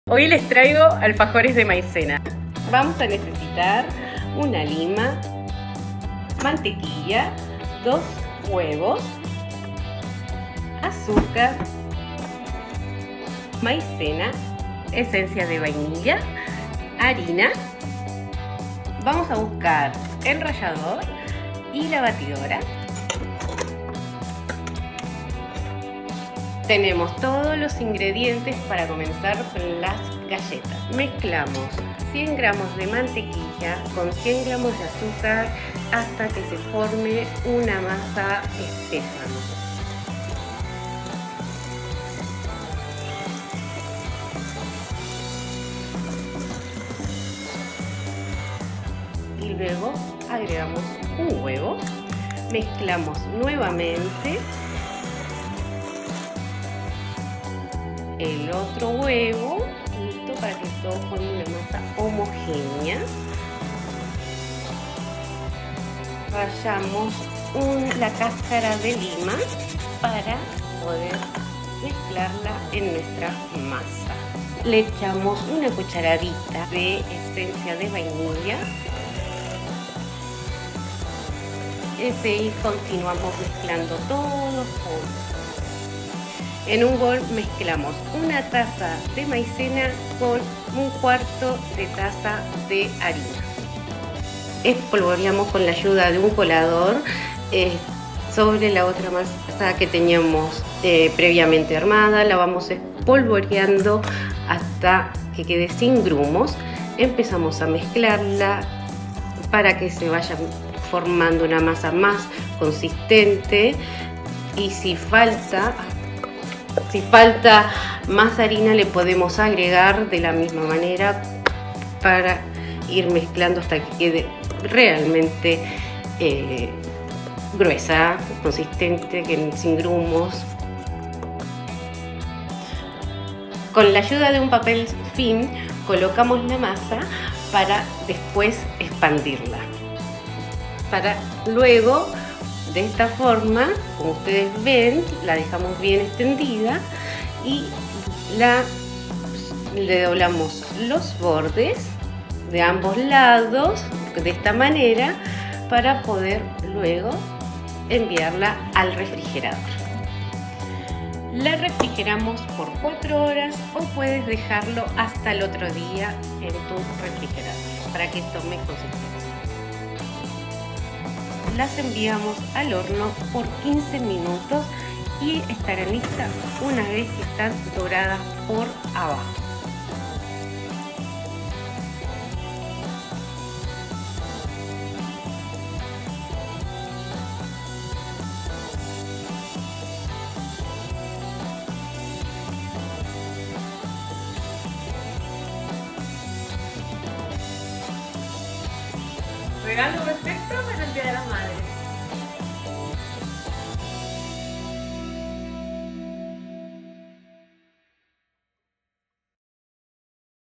Hoy les traigo alfajores de maicena. Vamos a necesitar una lima, mantequilla, 2 huevos, azúcar, maicena, esencia de vainilla, harina. Vamos a buscar el rallador y la batidora. Tenemos todos los ingredientes para comenzar con las galletas. Mezclamos 100 gramos de mantequilla con 100 gramos de azúcar hasta que se forme una masa espesa. Y luego agregamos un huevo, mezclamos nuevamente el otro huevo, listo, para que todo forme una masa homogénea. Rallamos la cáscara de lima para poder mezclarla en nuestra masa. Le echamos una cucharadita de esencia de vainilla. Y continuamos mezclando todo junto. En un bol mezclamos una taza de maicena con un cuarto de taza de harina. Espolvoreamos con la ayuda de un colador sobre la otra masa que teníamos previamente armada. La vamos espolvoreando hasta que quede sin grumos. Empezamos a mezclarla para que se vaya formando una masa más consistente, y si falta más harina le podemos agregar de la misma manera para ir mezclando hasta que quede realmente gruesa, consistente, sin grumos. Con la ayuda de un papel film colocamos la masa para después expandirla. Para luego, de esta forma, como ustedes ven, la dejamos bien extendida y le doblamos los bordes de ambos lados de esta manera para poder luego enviarla al refrigerador. La refrigeramos por 4 horas o puedes dejarlo hasta el otro día en tu refrigerador para que tome consistencia. Las enviamos al horno por 15 minutos y estarán listas una vez que están doradas por abajo. ¿Regalo perfecto?